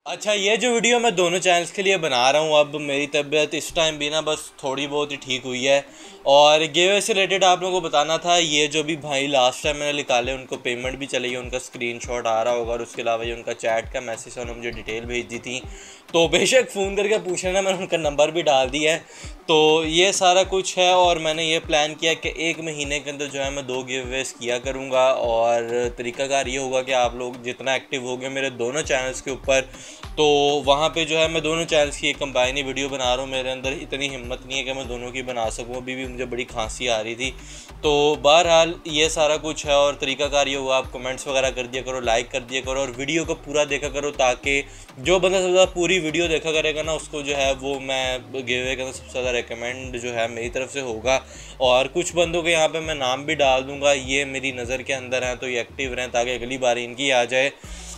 अच्छा, ये जो वीडियो मैं दोनों चैनल्स के लिए बना रहा हूँ, अब मेरी तबीयत इस टाइम भी ना बस थोड़ी बहुत ही ठीक हुई है। और गिव से रिलेटेड आप लोगों को बताना था, ये जो भी भाई लास्ट टाइम मैंने निकाले उनको पेमेंट भी चली है, उनका स्क्रीनशॉट आ रहा होगा, और उसके अलावा ये उनका चैट का मैसेज है, उन्होंने मुझे डिटेल भेज दी थी। तो बेशक फ़ोन करके पूछ लेना, मैंने उनका नंबर भी डाल दिया है। तो ये सारा कुछ है, और मैंने ये प्लान किया कि 1 महीने के अंदर जो है मैं 2 गिव अवेज किया करूँगा। और तरीकाकार ये होगा कि आप लोग जितना एक्टिव हो गए मेरे दोनों चैनल्स के ऊपर, तो वहाँ पे जो है मैं दोनों चैनल्स की एक कंबाइनी वीडियो बना रहा हूँ। मेरे अंदर इतनी हिम्मत नहीं है कि मैं दोनों की बना सकूँ, अभी भी मुझे बड़ी खांसी आ रही थी। तो बहरहाल ये सारा कुछ है, और तरीकाकार ये हुआ, आप कमेंट्स वगैरह कर दिया करो, लाइक कर दिया करो, और वीडियो को पूरा देखा करो, ताकि जो बंदा सबसे ज़्यादा पूरी वीडियो देखा करेगा ना, उसको जो है वो मैं गिव अवे का सबसे ज़्यादा रिकमेंड जो है मेरी तरफ से होगा। और कुछ बंदों के यहाँ पे मैं नाम भी डाल दूँगा, ये मेरी नज़र के अंदर हैं, तो ये एक्टिव रहें ताकि अगली बार इनकी आ जाए।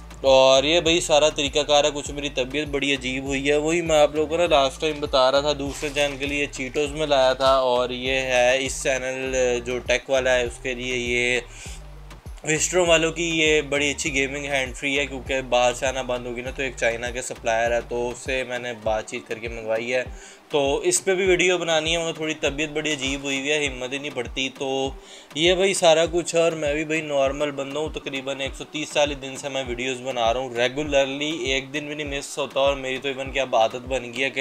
और ये भाई सारा तरीकाकार है। कुछ मेरी तबीयत बड़ी अजीब हुई है, वही मैं आप लोगों को ना लास्ट टाइम बता रहा था। दूसरे चैनल के लिए चीटोज़ में लाया था, और ये है इस चैनल जो टेक वाला है उसके लिए ये विस्ट्रो वालों की ये बड़ी अच्छी गेमिंग हैंड फ्री है, क्योंकि बाहर से आना बंद होगी ना, तो एक चाइना के सप्लायर है, तो उससे मैंने बातचीत करके मंगवाई है। तो इस पे भी वीडियो बनानी है, मगर थोड़ी तबीयत बड़ी अजीब हुई हुई है, हिम्मत ही नहीं पड़ती। तो ये भाई सारा कुछ है, और मैं भी भाई नॉर्मल बंदा हूँ। तकरीबन 130 दिन से मैं वीडियोस बना रहा हूँ रेगुलरली, एक दिन भी नहीं मिस होता। और मेरी तो इवन क्या आदत बन गई है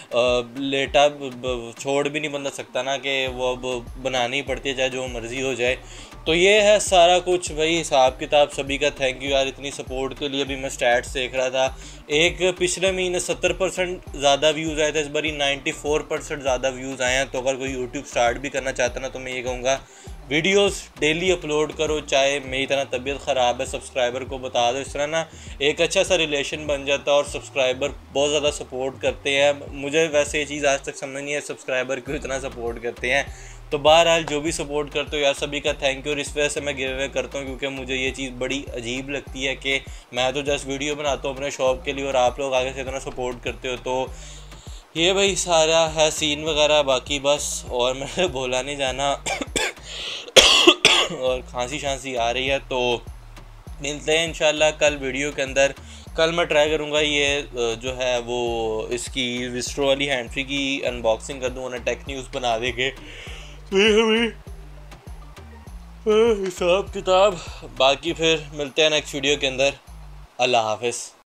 कि लेटा छोड़ भी नहीं बंदा सकता ना, कि वो अब बनानी ही पड़ती है चाहे जो मर्ज़ी हो जाए। तो ये है सारा कुछ भाई, हिसाब किताब सभी का थैंक यू यार इतनी सपोर्ट के लिए। भी मैं स्टैट्स देख रहा था, एक पिछले महीने 70% ज़्यादा व्यूज़ आए थे, इस बारी 94% ज़्यादा व्यूज़ आए हैं। तो अगर कोई यूट्यूब स्टार्ट भी करना चाहता ना, तो मैं ये कहूँगा वीडियोस डेली अपलोड करो, चाहे मेरी तरह तबीयत ख़राब है, सब्सक्राइबर को बता दो। इस तरह ना एक अच्छा सा रिलेशन बन जाता है, और सब्सक्राइबर बहुत ज़्यादा सपोर्ट करते हैं। मुझे वैसे ये चीज़ आज तक समझ नहीं है सब्सक्राइबर क्यों इतना सपोर्ट करते हैं। तो बहरहाल जो भी सपोर्ट करते हो यार, सभी का थैंक यू। और इस वजह से मैं गिव अवे करता हूँ, क्योंकि मुझे ये चीज़ बड़ी अजीब लगती है कि मैं तो जस्ट वीडियो बनाता हूँ अपने शौक़ के लिए, और आप लोग आगे से इतना सपोर्ट करते हो। तो ये भाई सारा है सीन वगैरह, बाकी बस और मैंने बोला नहीं जाना और खांसी शांसी आ रही है। तो मिलते हैं इंशाल्लाह कल वीडियो के अंदर। कल मैं ट्राई करूँगा ये जो है वो इसकी विस्ट्रो वाली हैंड फ्री की अनबॉक्सिंग कर दूँ, उन्हें टेक न्यूज़ बना देंगे हिसाब किताब। बाकी फिर मिलते हैं नेक्स्ट वीडियो के अंदर। अल्लाह हाफ़िज़।